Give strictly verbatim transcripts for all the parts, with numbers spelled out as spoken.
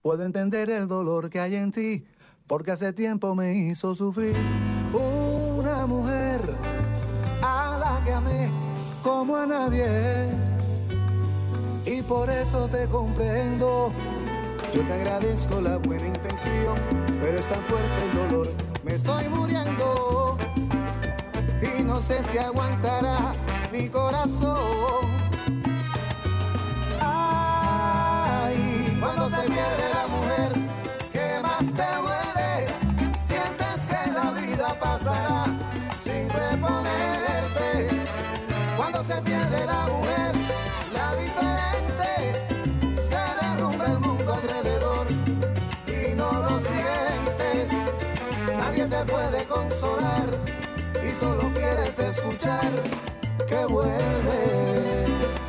Puedo entender el dolor que hay en ti, porque hace tiempo me hizo sufrir. Una mujer a la que amé como a nadie, y por eso te comprendo. Yo te agradezco la buena intención, pero es tan fuerte el dolor, me estoy muriendo. Y no sé si aguantará mi corazón. Ay, cuando se pierde la mujer que más te duele, sientes que la vida pasará sin reponerte. Cuando se pierde la mujer, la diferente, se derrumba el mundo alrededor y no lo sientes. Nadie te puede consolar y solo quieres escuchar que vuelve.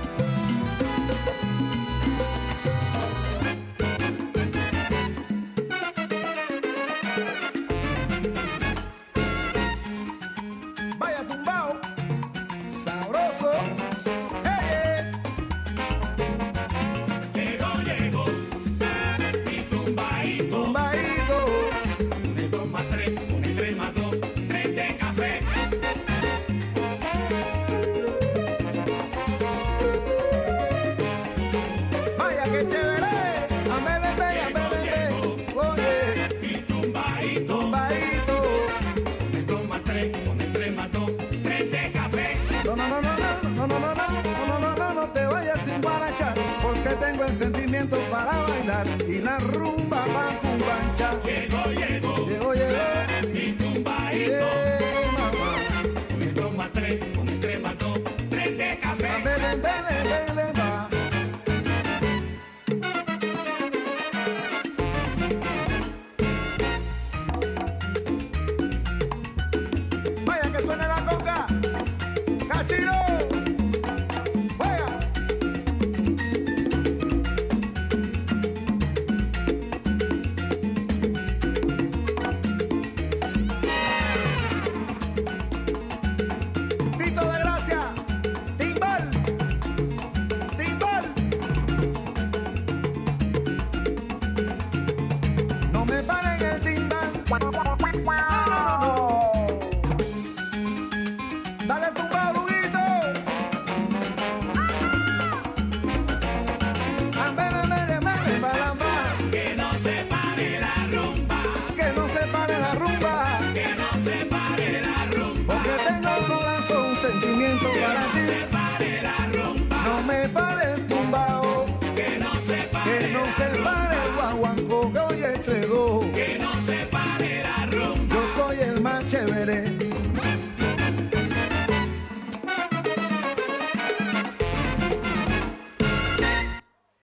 Vaya tumbao, sabroso. Hey, Llegó, llegó, mi tumbaíto, tumbaíto. un el dos más tres, un el tres más dos, tres de café. Vaya que chévere, amélete, amélete. Oye, Mi tumbaíto, tumbaíto. un el dos más tres, un el tres más dos, tres de café. No, no, no, no, no, no, no, no, no, no, no, no, no te vayas sin guarachar, porque tengo el sentimiento para bailar.